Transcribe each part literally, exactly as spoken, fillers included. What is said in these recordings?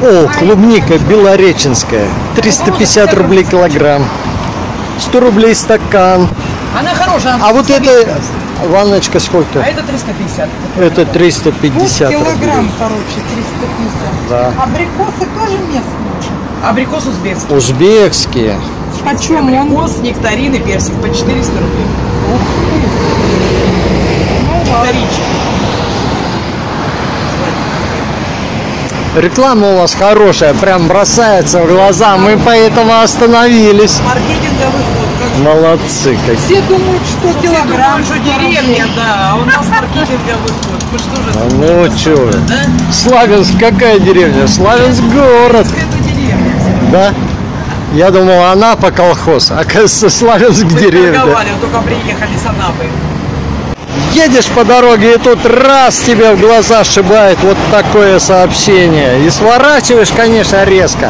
О, клубника белореченская. триста пятьдесят рублей килограмм. сто рублей стакан. Она хорошая. Она а вот это ванночка сколько? А это триста пятьдесят. Это триста пятьдесят рублей. Килограмм, короче, триста пятьдесят. Да. Абрикосы тоже местные? Абрикос узбекский. Узбекские. Почем он? Абрикос, нектарин и персик по четыреста рублей. Ух ты. Ну, Вторичный. Реклама у вас хорошая, прям бросается в глаза. Мы поэтому остановились. Маркетинговый ход. Как же. Молодцы какие. все думают, что Все килограмм. думают, что деревня, да, а у нас маркетинговый ход. Мы что же? А ну что вы? Да? Славянск какая деревня? Славянск город. Это деревня. Да? Я думал, Анапа колхоз, оказывается, Славянск Мы деревня. торговали, вот только приехали с Анапы. Едешь по дороге, и тут раз тебе в глаза сшибает вот такое сообщение. И сворачиваешь, конечно, резко.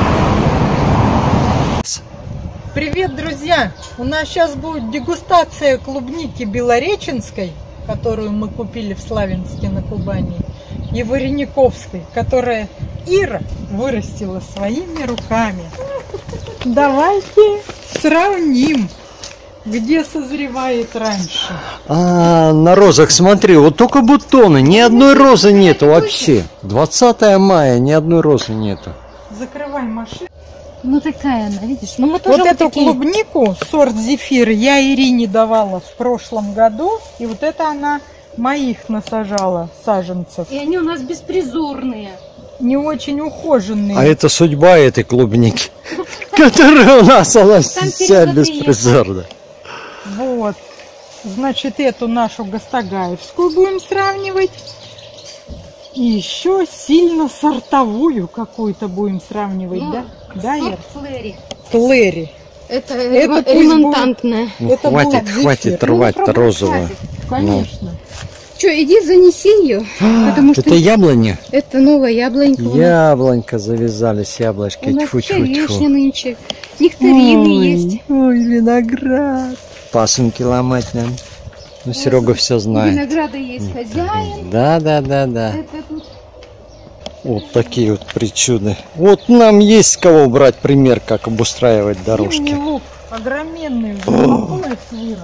Привет, друзья! У нас сейчас будет дегустация клубники белореченской, которую мы купили в Славянске на Кубани, и варениковской, которая Ира вырастила своими руками. Давайте сравним, где созревает раньше. А, на розах смотри, вот только бутоны, ни одной розы нету вообще. двадцатое мая, ни одной розы нету. Закрывай машину. Ну такая она, видишь? Ну мы тоже Вот вот эту такие... клубнику, сорт зефир, я Ирине давала в прошлом году. И вот это она моих насажала саженцев. И они у нас беспризорные. Не очень ухоженные. А это судьба этой клубники, которая у нас, она вся беспризорна. Вот. Значит, эту нашу Гастагаевскую будем сравнивать. И еще сильно сортовую какую-то будем сравнивать, Ну, да? Да, Ир? Флэри. Флэри. Это, Это пусть ремонтантная. Ну, Это хватит, будет хватит зефир. рвать Ну, розовую. Конечно. Че, иди занеси ее, потому что Это яблони? это новая яблонька. у нас. Яблонька, завязались яблочки. У нас Тьфу, вся тьфу, вишня тьфу. нынче. Нектарины есть. Ой, виноград. Пасынки ломать нам. Ну, Серега все знает. Винограда есть хозяин. Да, да, да, да. Это тут Вот такие вот причуды. Вот нам есть с кого брать пример, как обустраивать дорожки. Зимний лук огроменный. уже, по пояс вырос.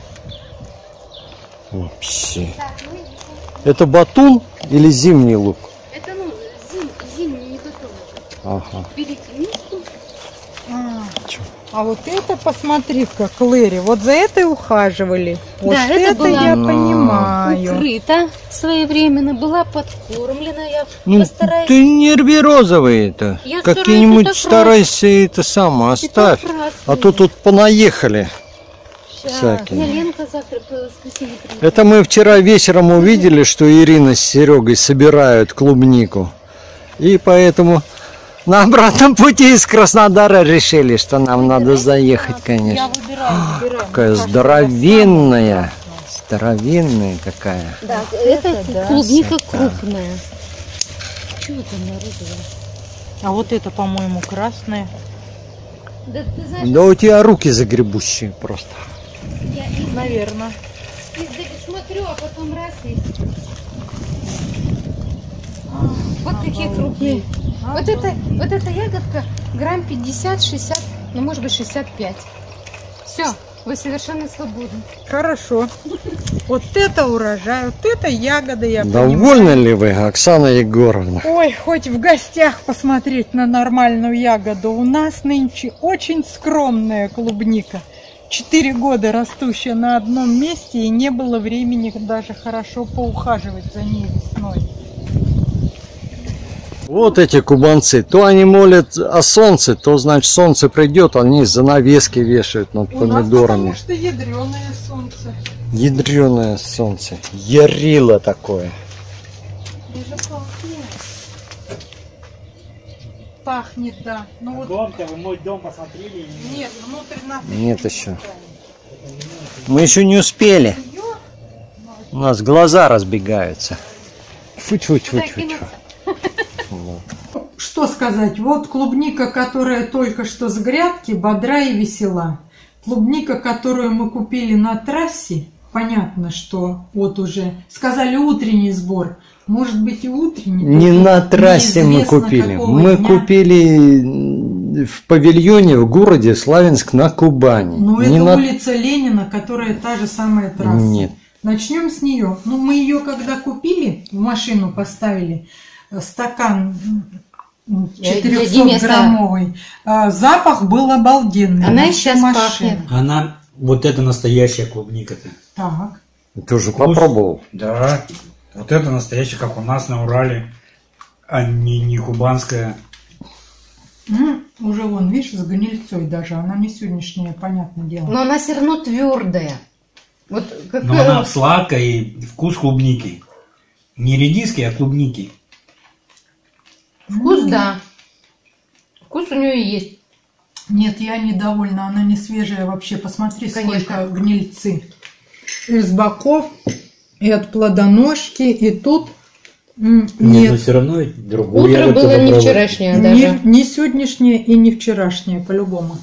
Вообще. Это батун или зимний лук? это ну зим, зимний не готовый. Ага. Берите миску. А, Чё? а вот это, посмотри-ка, Клэри, вот за это ухаживали. Вот Да, это это было я понимаю. Укрыта своевременно, была подкормлена. Я Ну, постараюсь. ты не рви розовые-то. Я Какие-нибудь стараюсь, это старайся это само оставь. красные. А то тут понаехали. Сейчас. всякие. Ленка завтра по воскресенье приедет. Это мы вчера вечером увидели, что Ирина с Серегой собирают клубнику. И поэтому на обратном пути из Краснодара решили, что нам надо заехать, Я конечно. выбираю, выбираю. Какая Мне кажется, здоровенная. Здоровенная какая. Да, это, Это да. клубника Красота. крупная. Чего там нарезала? А вот это, по-моему, красное. Да ты знаешь, Да у тебя руки загребущие просто. я из- Наверное. издали смотрю, а потом раз и... Вот такие крупные. Вот это, вот эта ягодка грамм пятьдесят-шестьдесят, ну может быть шестьдесят пять. Все, вы совершенно свободны. Хорошо. Вот это урожай, вот это ягоды, я Довольны понимаю. ли вы, Оксана Егоровна? Ой, хоть в гостях посмотреть на нормальную ягоду. У нас нынче очень скромная клубника. Четыре года растущая на одном месте, и не было времени даже хорошо поухаживать за ней весной. Вот эти кубанцы, то они молят о солнце, то значит солнце придет, они занавески вешают над У нас помидорами. потому что ядреное солнце. Ядреное солнце, ярило такое. Даже пахнет. Пахнет, да. Ну вот Дом-то, вы мой дом посмотрели? нет, внутрь нас Нет еще. Мы еще не успели. У нас глаза разбегаются. Фу-фу-фу-фу-фу. Что сказать, вот клубника, которая только что с грядки, бодра и весела. Клубника, которую мы купили на трассе, понятно, что вот уже сказали утренний сбор. Может быть и утренний. Не на трассе мы неизвестно купили. какого Мы дня. купили в павильоне в городе Славянск на Кубани. Ну, Не это на- улица Ленина, которая та же самая трасса. Нет. Начнем с нее. Ну, мы ее когда купили, в машину поставили, э, стакан четырехсотграммовый, э, запах был обалденный. Она и Вообще сейчас машина. пахнет. Она, вот это настоящая клубника-то. Так. Ты уже Вкус. попробовал? Да. Вот это настоящая, как у нас на Урале, а не, не кубанская. М, уже вон, видишь, с гнильцой даже. Она не сегодняшняя, понятное дело. Но она все равно твердая. Вот как Но она сладкая и вкус клубники. Не редиски, а клубники. вкус, да. Вкус у нее есть. Нет, я недовольна, она не свежая вообще. Посмотри, Конечно. сколько гнильцы. И с боков, и от плодоножки, и тут. М, Нет, но Нет, все равно другую Утро ягодку было не попробуй. вчерашнее не, даже. не сегодняшнее и не вчерашнее, по-любому.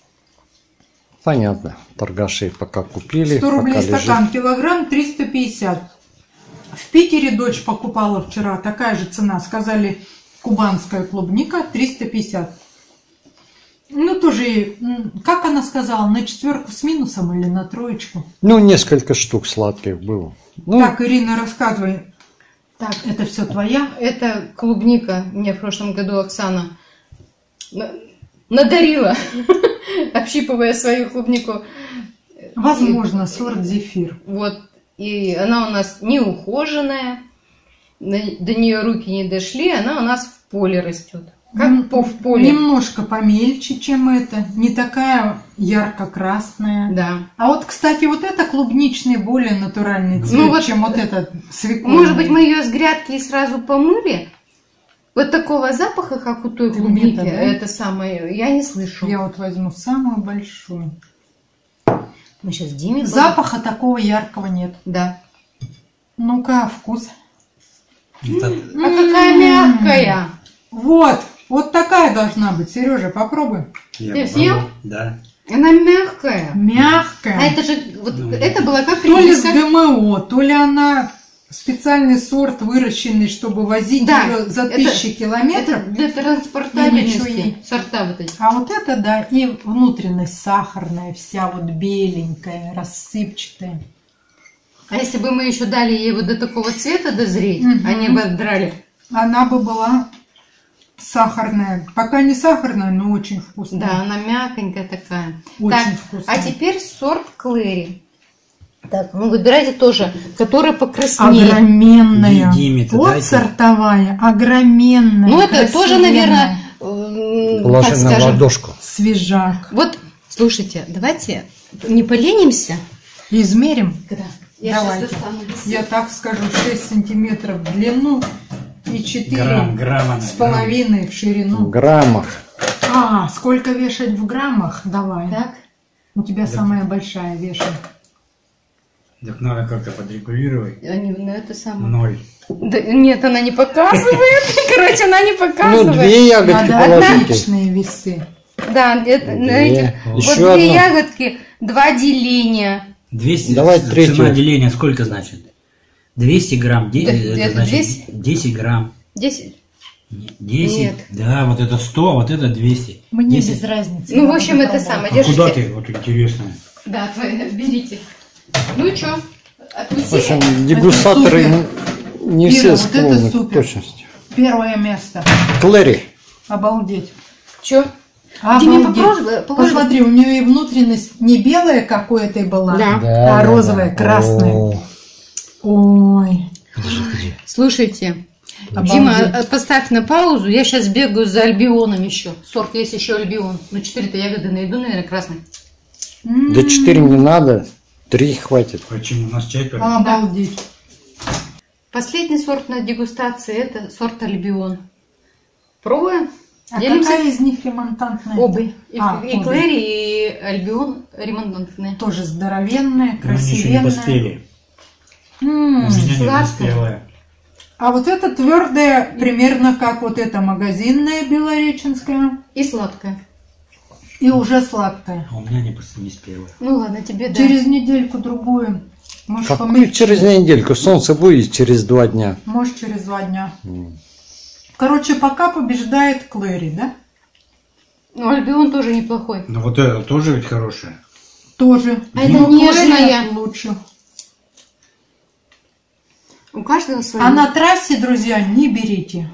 Понятно. Торгаши пока купили, сто рублей пока лежит. стакан, килограмм триста пятьдесят. В Питере дочь покупала вчера, такая же цена. Сказали, кубанская клубника триста пятьдесят. Ну, тоже, м, как она сказала, на четверку с минусом или на троечку? Ну, несколько штук сладких было. Ну, Так, Ирина, рассказывай. Так, Это все твоя? это клубника. Мне в прошлом году Оксана на- надарила, общипывая свою клубнику. Возможно, сорт зефир. Вот. И она у нас неухоженная. на- До нее руки не дошли. Она у нас в поле растет. М, Как по в поле. Немножко помельче, чем это. Не такая ярко-красная. Да. А вот, кстати, вот это клубничный более натуральный цвет, Ну вот, чем вот этот свекольный. Может быть, мы ее с грядки и сразу помыли? Вот такого запаха, как у той Ты клубники, где-то, да? это самое, я не слышу. Я вот возьму самую большую. Мы сейчас Диме будем- Запаха такого яркого нет. Да. Ну-ка, вкус. Это- А какая М-м-м. мягкая. Вот, вот такая должна быть. Сережа, попробуй. я Ты попробую. съел? Да. Она мягкая. Мягкая. А это же, вот Ну, это была как То ли с редиска. ГМО, то ли она специальный сорт, выращенный, чтобы возить Да, ее за это- тысячи километров. Это для Или транспортабельности. ничего ей. Сорта вот эти. А вот это, да, и внутренность сахарная, вся вот беленькая, рассыпчатая. А если бы мы еще дали ей вот до такого цвета дозреть, Мгм. они бы отдрали. Она бы была сахарная. Пока не сахарная, но очень вкусная. Да, она мягонькая такая. Очень Так, вкусная. а теперь сорт Клэри. Так, ну выбирайте тоже, который покраснее. Огроменная. Диме-то Вот дайте. сортовая, огроменная. Ну это тоже, красивенная. наверное, м, положи как на скажем. ладошку. Свежак. Вот, слушайте, давайте не поленимся. Измерим. Когда? Я Давайте. сейчас достану весы. Я так скажу, шесть сантиметров в длину и четыре Грамм, грамм она, с грамм. половиной в ширину. В граммах. А, сколько вешать в граммах? Давай. Так, У тебя самая большая вешай. Так надо как-то подрегулировать. они, ну это самое. Ноль. Да, нет, она не показывает. Короче, она не Ну, показывает. две ягодки Надо положите. отличные весы. Да, это, на Две. этих, вот Еще две одна. ягодки, два деления. двести. Давай Цена третью. деления сколько значит? двести грамм. де- Да, это это значит двести? десять грамм. Десять. десять. Нет. Да, вот это сто, вот это двести. Мне десять. без разницы. Ну, в надо общем, это попробовать. самое. А Держите. куда ты? Вот интересно. Да, твои, берите. Ну что, В откусили? общем, дегустаторы Это не- не Ира, все вот это склонны к супер. точности. Первое место. Клэри. Обалдеть. Что? Диме, Обалдеть. попробуй, попробуй. Посмотри, у нее и внутренность не белая, как у этой была, Да. а розовая, красная. О, Ой. Слушайте, Обалдеть. Дима, а- поставь на паузу. Я сейчас бегаю за альбионом еще. Сорт есть еще альбион. Ну, четыре-то ягоды найду, наверное, красные. М, Да четыре не надо, три хватит. Почему? У нас четверо. Обалдеть. Последний сорт на дегустации – это сорт альбион. Пробуем? А Делимся? какая из них ремонтантная? Оба. И, А, и обе. Клэри, и альбион ремонтантные. Тоже здоровенная, Но они еще не красивенная. поспели. М, У меня не сладкая. поспелая. А вот это твердая, примерно как вот эта магазинная белореченская. И сладкая. И уже сладкая. А у меня они просто не спелые. Ну ладно, тебе да. Через недельку-другую. Может, Какую помыть через недельку? Солнце будет через два дня. Может, через два дня. Короче, пока побеждает Клэри, да? Ну, Альбион тоже неплохой. Но вот это тоже ведь хорошее. Тоже. А это Но нежная. Клэри лучше. У каждого свое. А на трассе, друзья, не берите.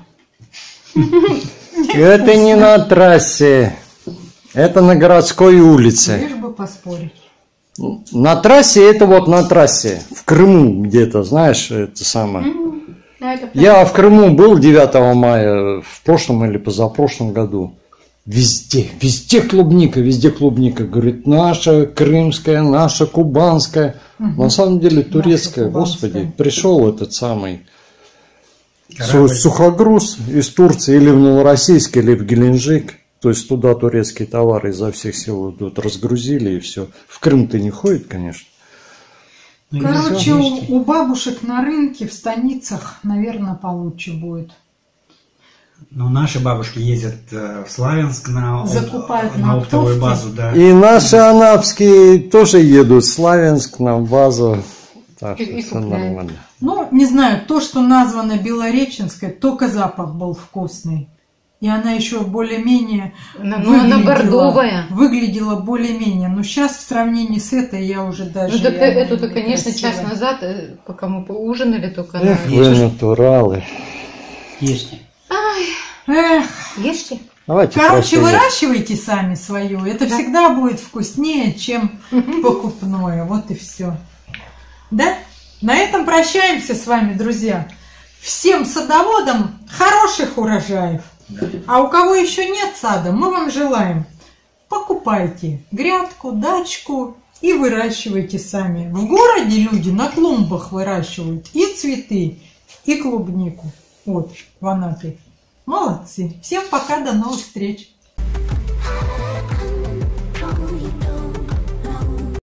Это не на трассе. Это на городской улице. Лишь бы поспорить. На трассе это вот на трассе. В Крыму где-то, знаешь, это самое. А это Я в Крыму был девятого мая в прошлом или позапрошлом году. Везде, везде клубника, везде клубника. Говорит, наша крымская, наша кубанская. Угу. На самом деле турецкая, Наша господи. кубанская. Пришел этот самый Корабль. су- сухогруз из Турции или в Новороссийск, или в Геленджик. То есть туда турецкие товары изо всех сил идут, разгрузили и все. В Крым-то не ходит, конечно. Ну, и Короче, всё, у, видите. у бабушек на рынке в станицах, наверное, получше будет. Ну, наши бабушки ездят э, в Славянск на, оп- Закупают на на оптовую оптовке. базу, да. И наши анапские тоже едут в Славянск на базу. Так И- что и все купляют. нормально. Ну, не знаю, то, что названо Белореченской, только запах был вкусный. И она еще более-менее Ну, ну, она бордовая. выглядела более-менее. Но сейчас в сравнении с этой я уже даже... Ну, так и она эту-то, не конечно, красивая. час назад, э, пока мы поужинали, только она... Эх, вы натуралы. Ешьте. Эх, Ешьте. Давайте короче, просто выращивайте сами свою. Это всегда будет вкуснее, чем покупное. Вот и все. Да? На этом прощаемся с вами, друзья. Всем садоводам хороших урожаев. А у кого еще нет сада, мы вам желаем. Покупайте грядку, дачку и выращивайте сами. В городе люди на клумбах выращивают и цветы, и клубнику. Вот, в Анапе. Молодцы. Всем пока, до новых встреч.